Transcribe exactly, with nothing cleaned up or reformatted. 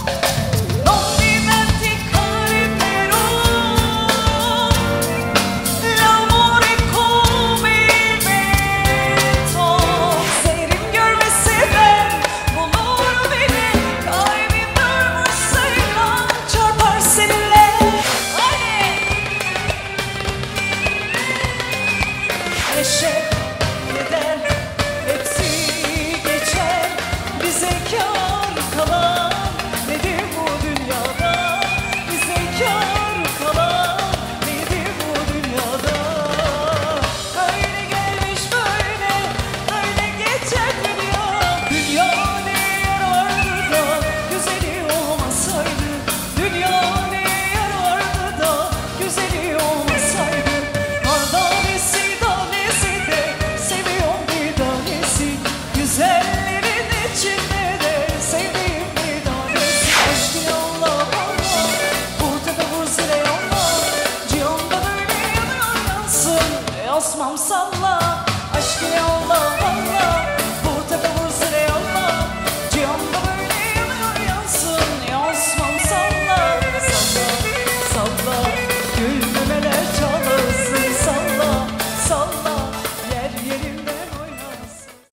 Neşe gider, hepsi geçer. Bize kâr kalan nedir bu dünyada? Bize kâr kalan nedir bu dünyada? Böyle gelmiş böyle, böyle geçer dünya. Dünya ne yarardı da güzeli olmasaydı? Dünya ne yarardı da güzeli olmasaydı? Güzellerin içinde de sevdiğim bir tanesi. Aşkı yolla bana, burada vur zile yolla. Cihanda böyle yanıyor yansın, Osman salla. Aşkı yolla bana, burada vur zile yolla. Cihanda böyle yanıyor yansın, Osman salla. Salla, salla, gül